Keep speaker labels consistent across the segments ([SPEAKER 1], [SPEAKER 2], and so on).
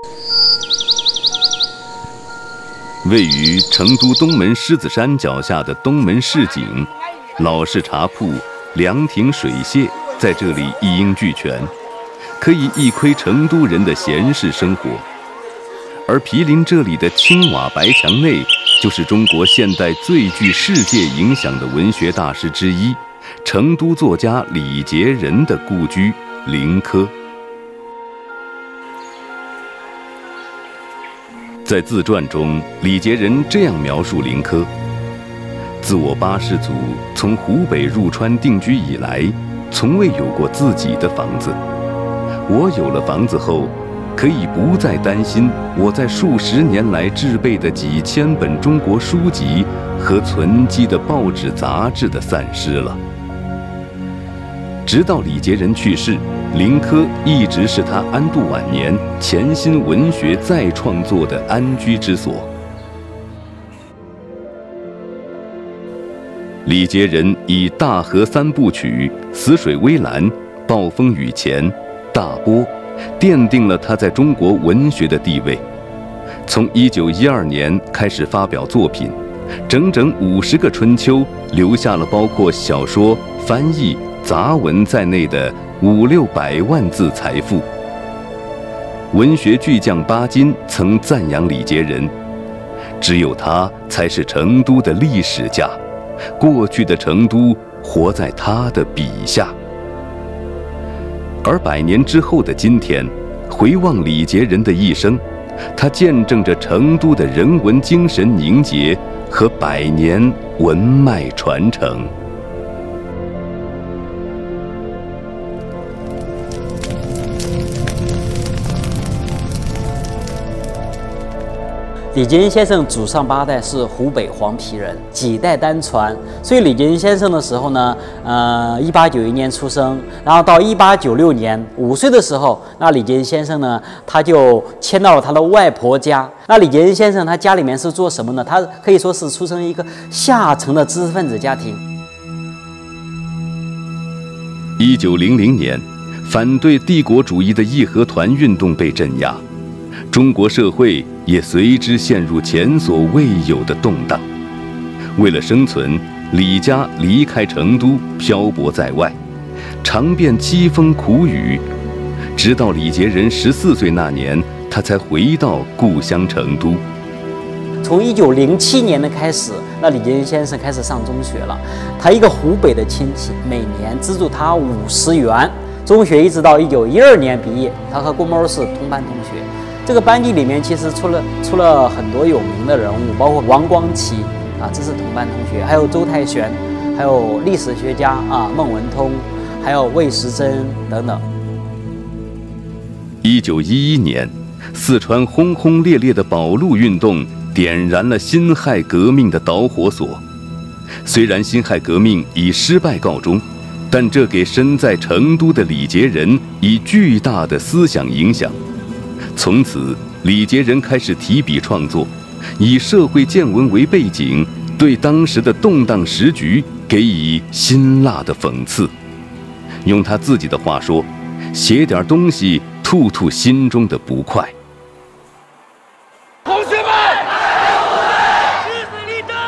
[SPEAKER 1] 位于成都东门狮子山脚下的东门市井，老式茶铺、凉亭、水榭在这里一应俱全，可以一窥成都人的闲适生活。而毗邻这里的青瓦白墙内，就是中国现代最具世界影响的文学大师之一，成都作家李杰仁的故居临柯。在自传中，李杰仁这样描述临柯：自我八世祖从湖北入川定居以来，从未有过自己的房子。我有了房子后，可以不再担心我在数十年来制备的几千本中国书籍和存积的报纸杂志的散失了。直到李杰仁去世，临柯一直是他安度晚年、潜心文学再创作的安居之所。李杰仁以《大河三部曲》《死水微澜》《暴风雨前》《大波》奠定了他在中国文学的地位。从1912年开始发表作品，整整50个春秋，留下了包括小说、翻译、杂文在内的500-600万字财富。文学巨匠巴金曾赞扬李杰仁，只有他才是成都的历史家，过去的成都活在他的笔下。而100年之后的今天，回望李杰仁的一生，他见证着成都的人文精神凝结和100年文脉传承。
[SPEAKER 2] 李杰仁先生祖上8代是湖北黄陂人，几代单传。所以李杰仁先生的时候呢，1891年出生，然后到1896年5岁的时候，那李杰仁先生呢，他就迁到了他的外婆家。那李杰仁先生他家里面是做什么呢？他可以说是出生一个下层的知识分子家庭。
[SPEAKER 1] 1900年，反对帝国主义的义和团运动被镇压。中国社会也随之陷入前所未有的动荡。为了生存，李家离开成都，漂泊在外，尝遍凄风苦雨。直到李杰仁14岁那年，他才回到故乡成都。
[SPEAKER 2] 从1907年的开始，那李杰仁先生开始上中学了。他一个湖北的亲戚每年资助他50元，中学一直到1912年毕业。他和郭沫若是同班同学。这个班级里面其实出了很多有名的人物，包括王光奇啊，这是同班同学，还有周泰玄，还有历史学家啊孟文通，还有魏时珍等等。
[SPEAKER 1] 1911年，四川轰轰烈烈的保路运动点燃了辛亥革命的导火索。虽然辛亥革命以失败告终，但这给身在成都的李杰仁以巨大的思想影响。从此，李杰仁开始提笔创作，以社会见闻为背景，对当时的动荡时局给予辛辣的讽刺。用他自己的话说，写点东西吐吐心中的不快。
[SPEAKER 3] 同学们，誓死力争，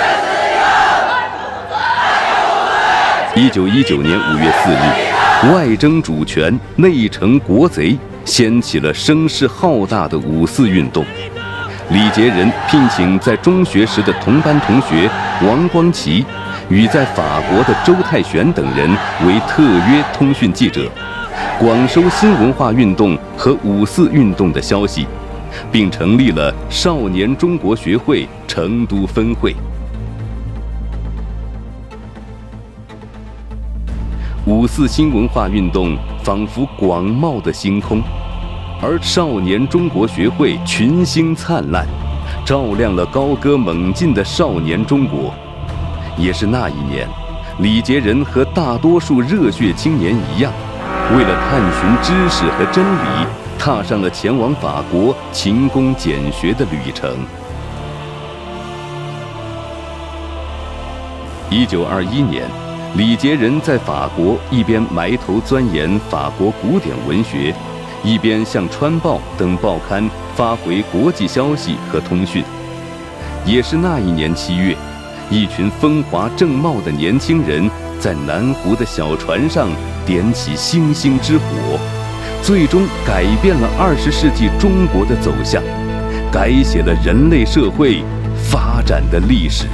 [SPEAKER 3] 誓死力争
[SPEAKER 1] ！1919年5月4日，外争主权，内城国贼，掀起了声势浩大的5·4运动。李杰仁聘请在中学时的同班同学王光奇与在法国的周泰玄等人为特约通讯记者，广收新文化运动和5·4运动的消息，并成立了少年中国学会成都分会。5·4新文化运动仿佛广袤的星空，而少年中国学会群星灿烂，照亮了高歌猛进的少年中国。也是那一年，李杰仁和大多数热血青年一样，为了探寻知识和真理，踏上了前往法国勤工俭学的旅程。1921年，李杰仁在法国一边埋头钻研法国古典文学， 一边向《川报》等报刊发回国际消息和通讯。也是那一年7月，一群风华正茂的年轻人在南湖的小船上点起星星之火，最终改变了20世纪中国的走向，改写了人类社会发展的历史。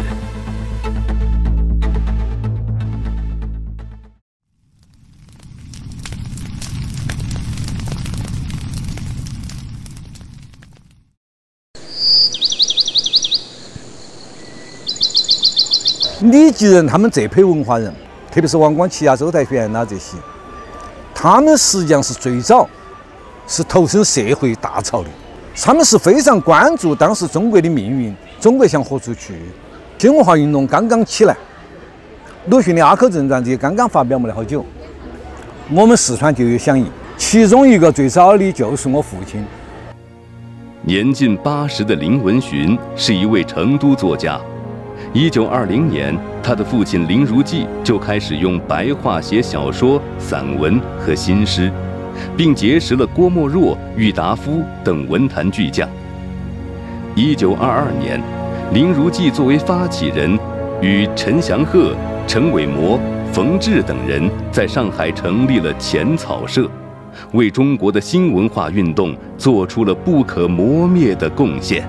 [SPEAKER 4] 李继人他们这批文化人，特别是王光奇啊、周泰玄啊这些，他们实际上是最早是投身社会大潮的，他们是非常关注当时中国的命运，中国向何处去。新文化运动刚刚起来，鲁迅的《阿 Q 正传》这刚刚发表没得好久，我们四川就有响应，其中一个最早的就是我父亲。
[SPEAKER 1] 年近80的林文寻是一位成都作家。1920年，他的父亲林如记就开始用白话写小说、散文和新诗，并结识了郭沫若、郁达夫等文坛巨匠。1922年，林如记作为发起人，与陈祥鹤、陈伟模、冯至等人在上海成立了浅草社，为中国的新文化运动做出了不可磨灭的贡献。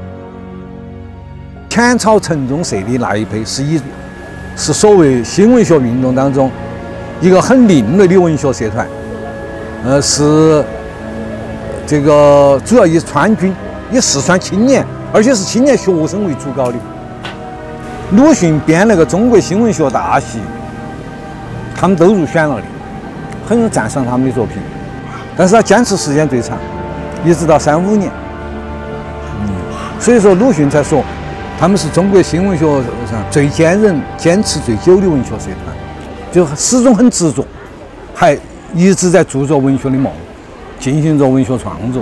[SPEAKER 4] 浅草城中社的那一批是所谓新文学运动当中一个很另类的文学社团，是这个主要以川军、以四川青年，而且是青年学生为主搞的。鲁迅编那个《中国新文学大系》，他们都入选了的，很赞赏他们的作品。但是他坚持时间最长，一直到35年。所以说鲁迅才说，他们是中国新文学上最坚韧、坚持最久的文学社团，就始终很执着，还一直在做着文学的梦，进行着文学创作。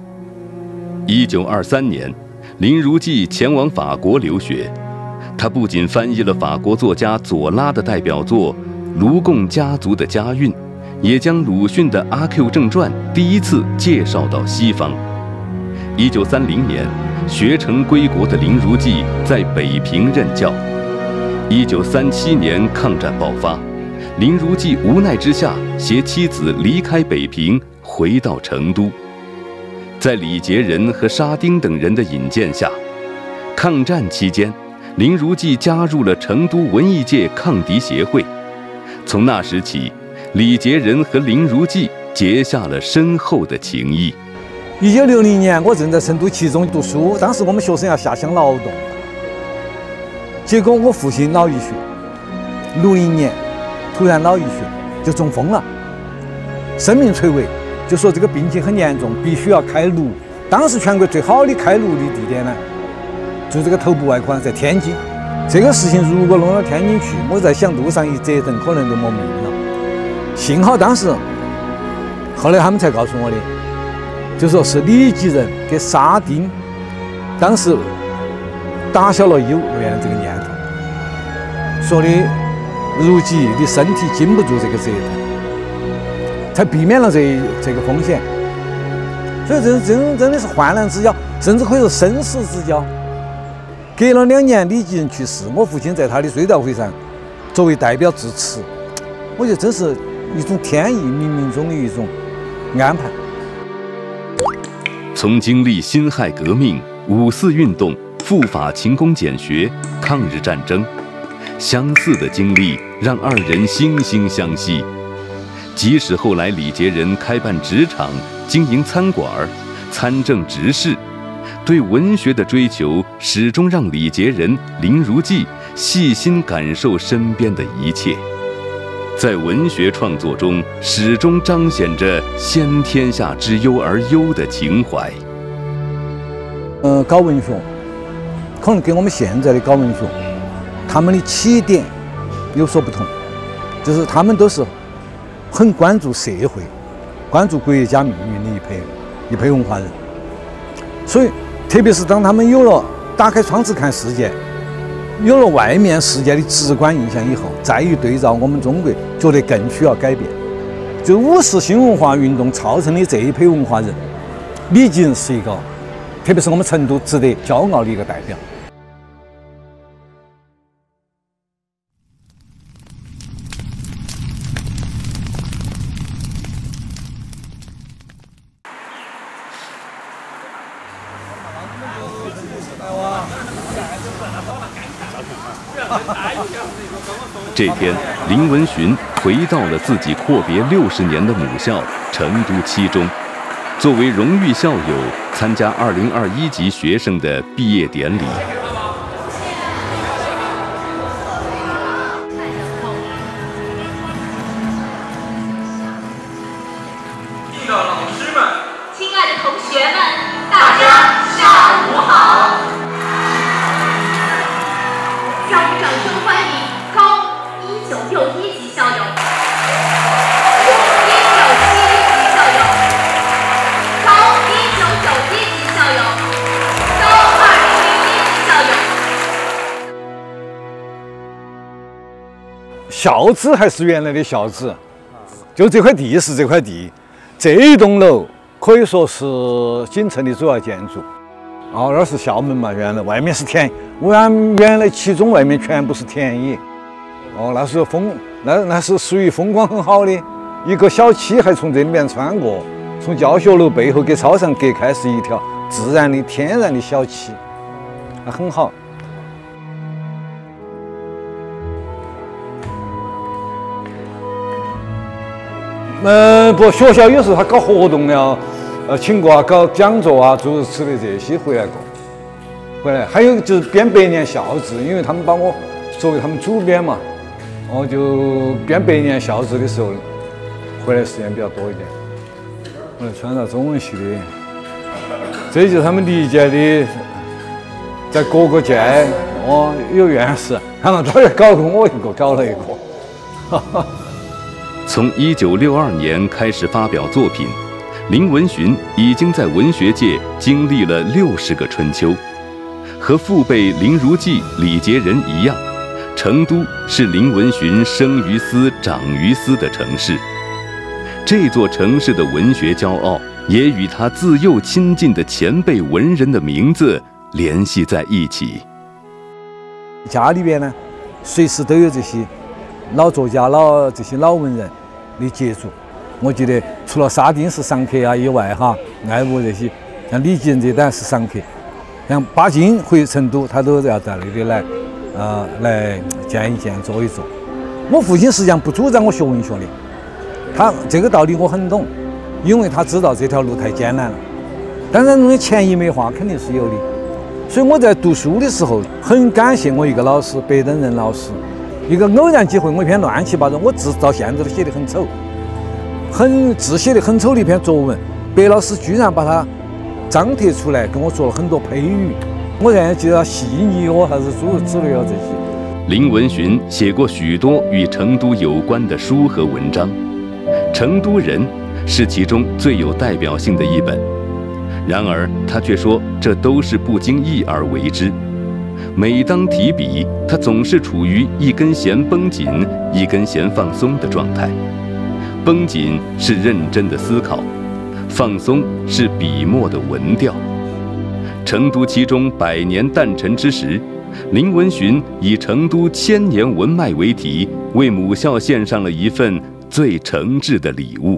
[SPEAKER 1] 1923年，林如记前往法国留学，他不仅翻译了法国作家左拉的代表作《卢贡家族的家运》，也将鲁迅的《阿 Q 正传》第一次介绍到西方。1930年，学成归国的林如记在北平任教。1937年抗战爆发，林如记无奈之下携妻子离开北平，回到成都。在李杰仁和沙丁等人的引荐下，抗战期间，林如记加入了成都文艺界抗敌协会。从那时起，李杰仁和林如记结下了深厚的情谊。
[SPEAKER 4] 1960年，我正在成都七中读书，当时我们学生要下乡劳动，结果我父亲脑溢血，60年突然脑溢血就中风了，生命垂危，就说这个病情很严重，必须要开颅。当时全国最好的开颅的地点呢，就这个头部外科在天津。这个事情如果弄到天津去，我在想路上一折腾可能就没命了。幸好当时，后来他们才告诉我的，就说是李继任给沙丁当时打消了幼儿园的这个念头，说的如记的身体经不住这个折腾，才避免了这个风险。所以真的是患难之交，甚至可以说生死之交。隔了2年，李继任去世，我父亲在他的追悼会上作为代表致辞，我觉得真是一种天意，冥冥中的一种安排。
[SPEAKER 1] 从经历辛亥革命、五四运动、赴法勤工俭学、抗日战争，相似的经历让二人惺惺相惜。即使后来李杰仁开办纸厂、经营餐馆、参政执事，对文学的追求始终让李杰仁、林如记细心感受身边的一切，在文学创作中始终彰显着先天下之忧而忧的情怀。
[SPEAKER 4] 搞文学可能跟我们现在的搞文学，他们的起点有所不同，就是他们都是很关注社会、关注国家命运的一批文化人。所以，特别是当他们有了打开窗子看世界，有了外面世界的直观印象以后，再一对照我们中国，觉得更需要改变。 就50新文化运动造成的这一批文化人，李济是一个，特别是我们成都值得骄傲的一个代表。
[SPEAKER 1] 这天，林文寻回到了自己阔别60年的母校成都七中，作为荣誉校友参加2021级学生的毕业典礼。
[SPEAKER 3] 敬的老师们，
[SPEAKER 5] 亲爱的同学们，大家下午好！让我们掌声欢迎高1961级校友、中1971级校友、高1991级校友、高2001级校友。
[SPEAKER 4] 校址还是原来的校址，就这块地是这块地，这一栋楼可以说是锦城的主要建筑。哦，那是校门嘛，原来外面是田，原来七中外面全部是田野。哦，那是那是属于风光很好的一个小溪，还从这里面穿过，从教学楼背后跟操场隔开是一条自然的天然的小溪，那很好。不，学校有时候他搞活动了，请过啊，搞讲座啊，诸如此类这些回来过。还有就是编100年校志，因为他们把我作为他们主编嘛，就编100年校志的时候，回来时间比较多一点。我穿到中文系的，这就是他们历届的，在各个届有院士，他们早就搞过我一个，搞了一个。
[SPEAKER 1] 从1962年开始发表作品，林文寻已经在文学界经历了60个春秋。和父辈林如寄、李杰仁一样，成都是林文寻生于斯、长于斯的城市。这座城市的文学骄傲，也与他自幼亲近的前辈文人的名字联系在一起。
[SPEAKER 4] 家里边呢，随时都有这些老作家、这些老文人的杰作。我记得除了沙丁是常客啊以外，爱慕这些像李济仁这当然是常客。像巴金回成都，他都要到那里来见一见、坐一坐。我父亲实际上不主张我学文学的，他这个道理我很懂，因为他知道这条路太艰难了。当然，那种潜移默化肯定是有的。所以我在读书的时候，很感谢我一个老师，白登仁老师。一个偶然机会，我一篇乱七八糟，我字到现在都写得很丑，字写得很丑的一篇作文，白老师居然把它张贴出来，跟我做了很多配语，我现在记得细腻还是诸如此类这些。
[SPEAKER 1] 林文寻写过许多与成都有关的书和文章，《成都人》是其中最有代表性的一本。然而，他却说这都是不经意而为之。每当提笔，他总是处于一根弦绷紧、一根弦放松的状态。绷紧是认真的思考，放松是笔墨的文调。成都七中100年诞辰之时，林文寻以成都1000年文脉为题，为母校献上了一份最诚挚的礼物。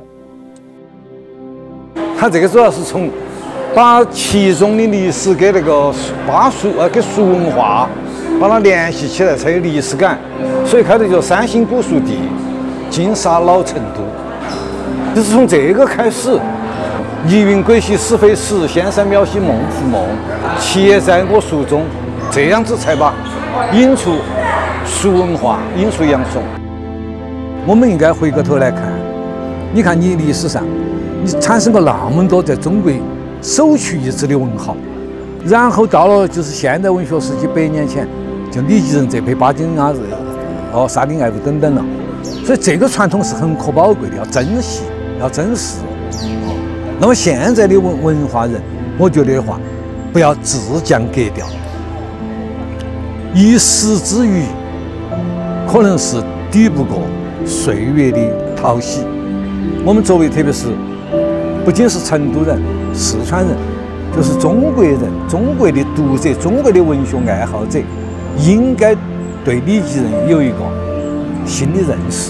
[SPEAKER 4] 他这个主要是从把七中的历史跟那个跟蜀文化把它联系起来，才有历史感。所以开头叫3星古蜀地，金沙老成都，就是从这个开始。疑云归兮始非始，仙山渺兮梦复梦，且在我蜀中，这样子才把引出蜀文化，引出杨松。我们应该回过头来看，你看你历史上，你产生过那么多在中国首屈一指的文豪，然后到了就是现代文学时期100年前，就李济仁这批巴金啊、沙丁、艾乌等等了。所以这个传统是很可宝贵的，要珍惜，要珍视。那么现在的文化人，我觉得的话，不要自降格调，一时之愚，可能是抵不过岁月的淘洗。 我们作为特别是不仅是成都人、四川人，就是中国人、中国的读者、中国的文学爱好者，应该对李吉仁有一个新的认识。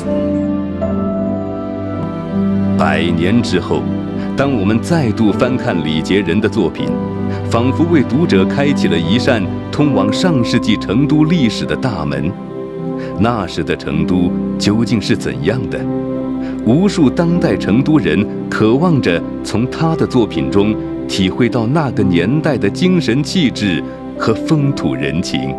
[SPEAKER 1] 100年之后，当我们再度翻看李杰仁的作品，仿佛为读者开启了一扇通往上世纪成都历史的大门。那时的成都究竟是怎样的？无数当代成都人渴望着从他的作品中体会到那个年代的精神气质和风土人情。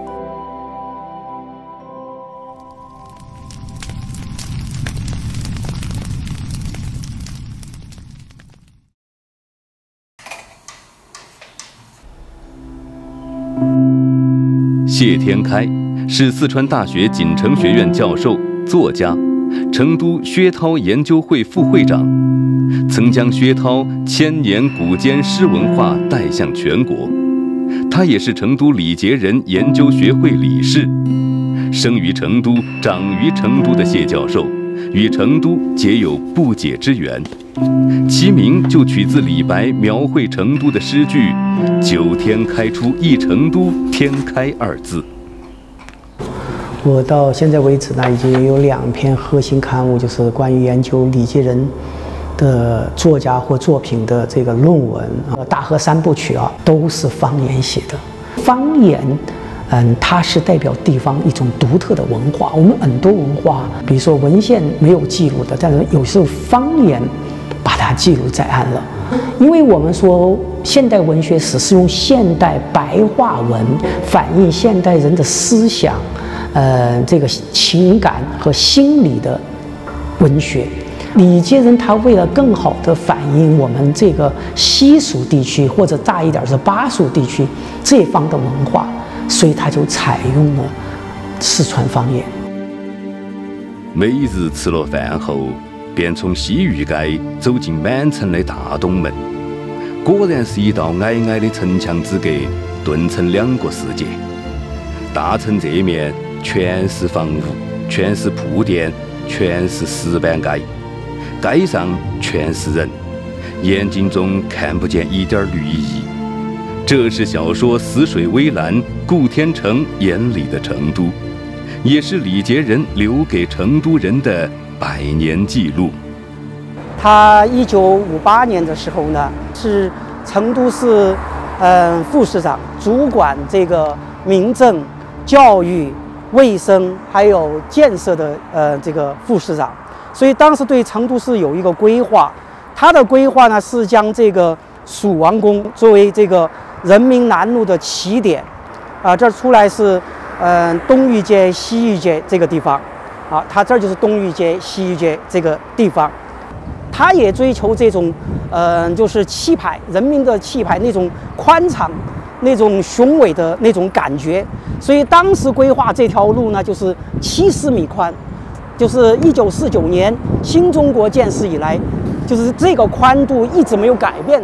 [SPEAKER 1] 谢天开是四川大学锦城学院教授、作家，成都薛涛研究会副会长，曾将薛涛千年古间诗文化带向全国。他也是成都李杰仁研究学会理事。生于成都、长于成都的谢教授，与成都结有不解之缘。其名就取自李白描绘成都的诗句“九天开出一成都，天开”二字。
[SPEAKER 6] 我到现在为止呢，已经有2篇核心刊物，就是关于研究李杰仁的作家或作品的这个论文啊，大河3部曲啊，都是方言写的。方言，它是代表地方一种独特的文化。我们很多文化，比如说文献没有记录的，但是有时候方言把它记录在案了。因为我们说现代文学史是用现代白话文反映现代人的思想。这个情感和心理的文学，李杰仁他为了更好地反映我们这个西蜀地区或者大一点是巴蜀地区这方的文化，所以他就采用了四川方言。
[SPEAKER 1] 每日吃了饭后，便从西御街走进满城的大东门，果然是一道矮矮的城墙之隔，顿成2个世界。大城这面全是房屋，全是铺店，全是石板街，街上全是人，眼睛中看不见一点绿意。这是小说《死水微澜》顾天成眼里的成都，也是李杰仁留给成都人的100年记录。
[SPEAKER 7] 他1958年的时候呢，是成都市副市长，主管这个民政、教育、卫生还有建设的这个副市长，所以当时对成都市有一个规划。他的规划呢是将这个蜀王宫作为这个人民南路的起点，这儿出来是东御街、西御街这个地方，他这儿就是东御街、西御街这个地方。他也追求这种就是气派，人民的气派，那种宽敞、那种雄伟的那种感觉。所以当时规划这条路呢，就是70米宽，就是1949年新中国建设以来，就是这个宽度一直没有改变。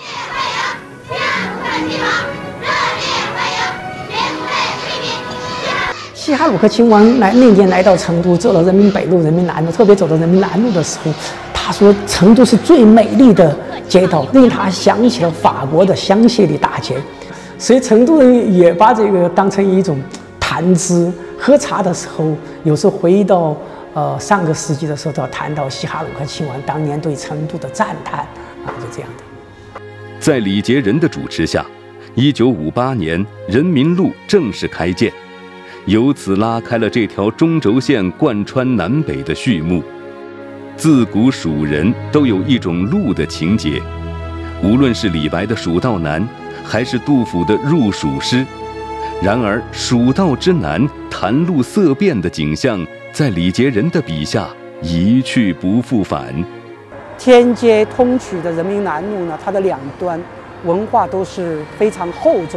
[SPEAKER 6] 西哈努克亲王那年来到成都，走了人民北路、人民南路，特别走到人民南路的时候，他说成都是最美丽的街道，令他想起了法国的香榭丽大街。所以成都人也把这个当成一种谈资，喝茶的时候，有时候回到上个世纪的时候，都要谈到西哈努克亲王当年对成都的赞叹就这样的。
[SPEAKER 1] 在李杰仁的主持下，1958年人民路正式开建，由此拉开了这条中轴线贯穿南北的序幕。自古蜀人都有一种路的情结，无论是李白的《蜀道难》，还是杜甫的《入蜀诗》，然而蜀道之难、谈路色变的景象，在李杰仁的笔下一去不复返。
[SPEAKER 7] 天街通衢的人民南路呢，它的两端文化都是非常厚重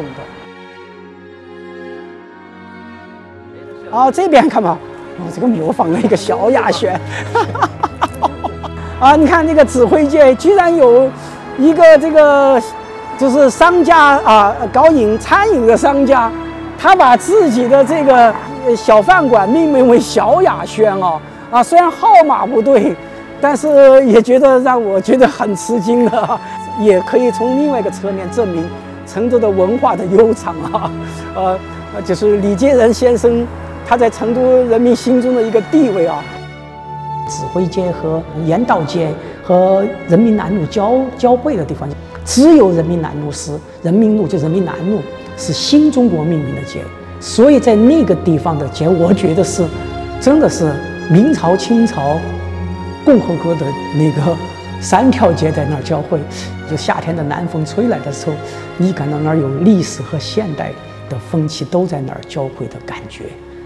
[SPEAKER 7] 的。这边看嘛，这个模仿了一个萧亚轩。你看这个指挥界居然有一个这个就是商家搞餐饮的商家，他把自己的这个小饭馆命名为萧亚轩虽然号码不对， 但是也觉得让我觉得很吃惊的，也可以从另外一个侧面证明成都的文化的悠长啊，就是李杰仁先生他在成都人民心中的一个地位啊。指挥街和盐道街和人民南路交汇的地方，只有人民南路是人民路，就人民南路是新中国命名的街，所以在那个地方的街，我觉得是真的是明朝、清朝、共和国的那个3条街在那儿交汇。就夏天的南风吹来的时候，你感到那儿有历史和现代的风气都在那儿交汇的感觉。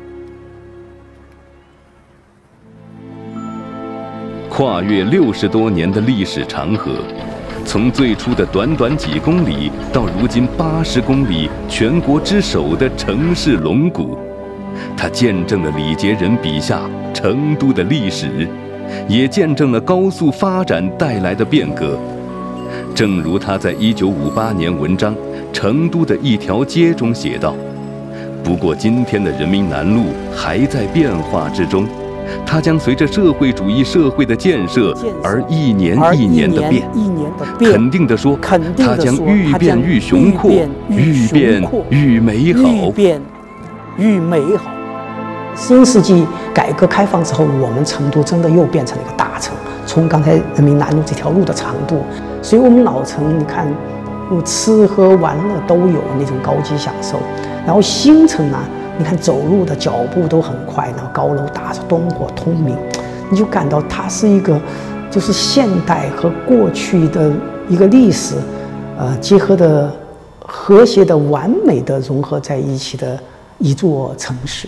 [SPEAKER 1] 跨越60多年的历史长河，从最初的短短几公里，到如今80公里全国之首的城市龙骨，它见证了李杰仁笔下成都的历史，也见证了高速发展带来的变革。正如他在1958年文章《成都的一条街》中写道：“不过今天的人民南路还在变化之中。”它将随着社会主义社会的建设而一年一年的变，肯定地说，它将愈变愈雄阔，愈变愈美好，
[SPEAKER 7] 愈变愈美好。新世纪改革开放之后，我们成都真的又变成了一个大城。从刚才人民南路这条路的长度，所以我们老城，你看，吃喝玩乐都有那种高级享受。然后新城啊，你看走路的脚步都很快，然后高楼大厦，灯火通明，你就感到它是一个就是现代和过去的一个历史，结合的和谐的、完美的融合在一起的一座城市。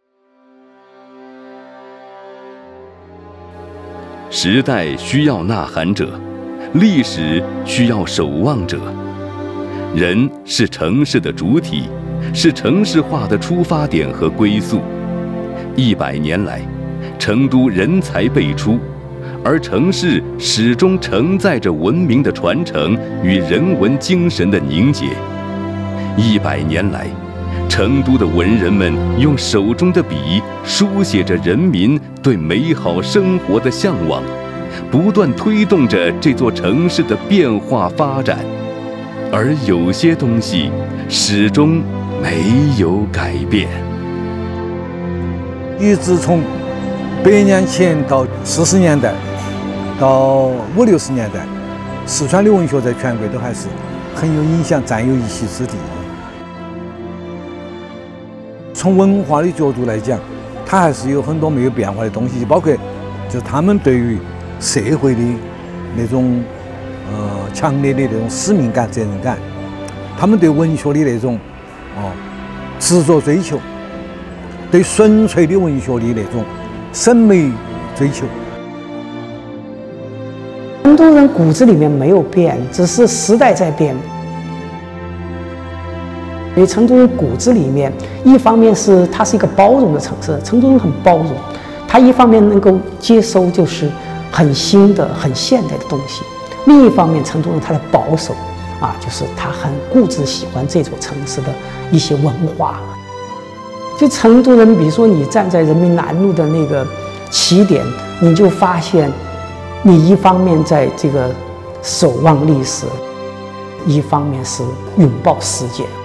[SPEAKER 1] 时代需要呐喊者，历史需要守望者。人是城市的主体，是城市化的出发点和归宿。100年来，成都人才辈出，而城市始终承载着文明的传承与人文精神的凝结。100年来，成都的文人们用手中的笔书写着人民对美好生活的向往，不断推动着这座城市的变化发展。而有些东西始终没有改变。
[SPEAKER 4] 一直从100年前到40年代，到50、60年代，四川的文学在全国都还是很有影响，占有一席之地。从文化的角度来讲，它还是有很多没有变化的东西，包括就是他们对于社会的那种强烈的那种使命感、责任感，他们对文学的那种执着追求，对纯粹的文学的那种审美追求。
[SPEAKER 7] 成都人骨子里面没有变，只是时代在变。所以成都人骨子里面，一方面是它是一个包容的城市，成都人很包容，它一方面能够接收就是很新的、很现代的东西，另一方面成都人他的保守就是他很固执，喜欢这座城市的一些文化。就成都人，比如说你站在人民南路的那个起点，你就发现，你一方面在这个守望历史，一方面是拥抱世界。